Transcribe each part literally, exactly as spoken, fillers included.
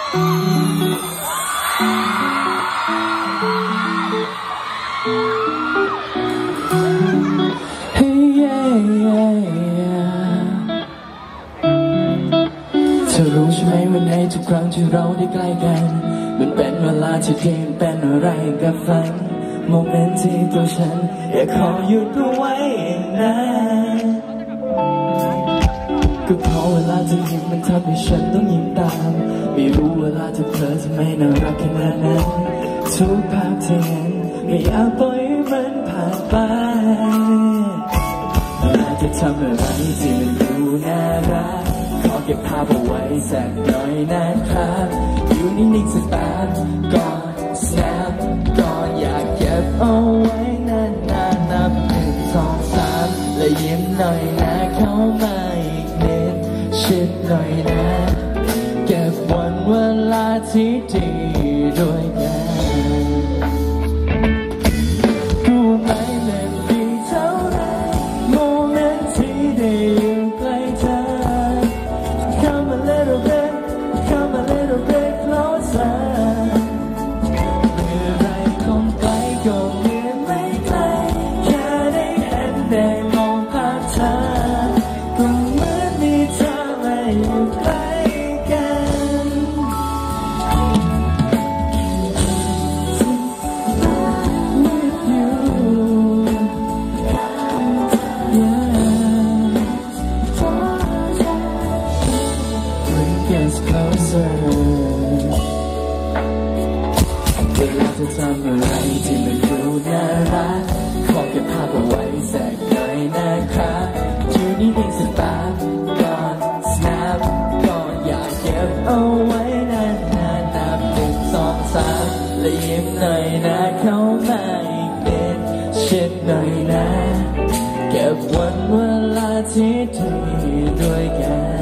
เธอรู้ใช่ไหมว่าในทุกครั้งที่เราได้ใกล้กันมันเป็นเวลาที่เพียงเป็นอะไรกับฝันโมเมนต์ที่ตัวฉันอยากขอหยุดเอาไว้นะก็เพราะเวลาเธอยิ้มมันทำให้ฉันต้องยิ้มตามไม่รู้เวลาเธอเผลอทำไมน่ารักขนาดนั้นทุกภาพที่เห็นก็อยากปล่อยมันผ่านไปเวลาเธอทำอะไรที่มันดูน่ารักขอเก็บภาพเอาไว้สักหน่อยนะครับอยู่นิ่งๆสักแป๊บก่อน snap ก่อนอยากเก็บเอาไว้นานๆนับหนึ่งสองสามและยิ้มหน่อยนะเข้ามาอีกนิดชิดหน่อยนะเก็บวันเวลาที่ดีด้วยกันรู้ไหมมันดีเท่าไรโมเมนต์ที่ได้อยู่ใกล้เธอ Come a little bit Come a little bit closer เมื่อไรคงไกลก็เหมือนไม่ไกลแค่ได้เห็นได้มองภาพเธอก็เหมือนมีเธอมาอยู่ใกล้กันเวลาเธอทำอะไรที่มันดูน่ารักขอเก็บภาพเอาไว้สักหน่อยนะครับอยู่นิ่งๆสักแป๊บก่อน snap ก่อนอยากเก็บเอาไว้นานๆนับหนึ่งสองสามและยิ้มหน่อยนะเข้ามาอีกนิดชิดหน่อยนะเก็บวันเวลาที่ดีด้วยกัน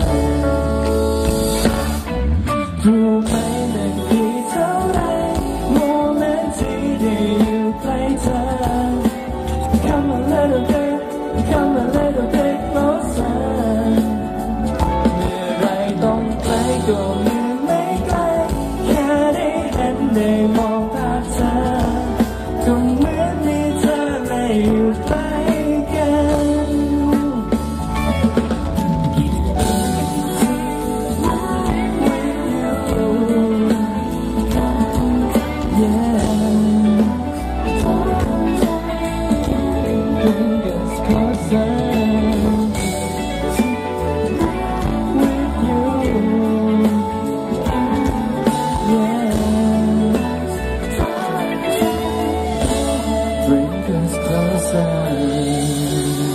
รู้ไหมมันดีเท่าไรโมเมนต์ที่ได้อยู่ใกล้เธอ Come a little bit Come a little bit closer เมื่อไรต้องไกลก็เหมือนไม่ไกลแค่ได้เห็นได้มองภาพเธอก็เหมือนมีเธอมาอยู่ใกล้กันBring us closer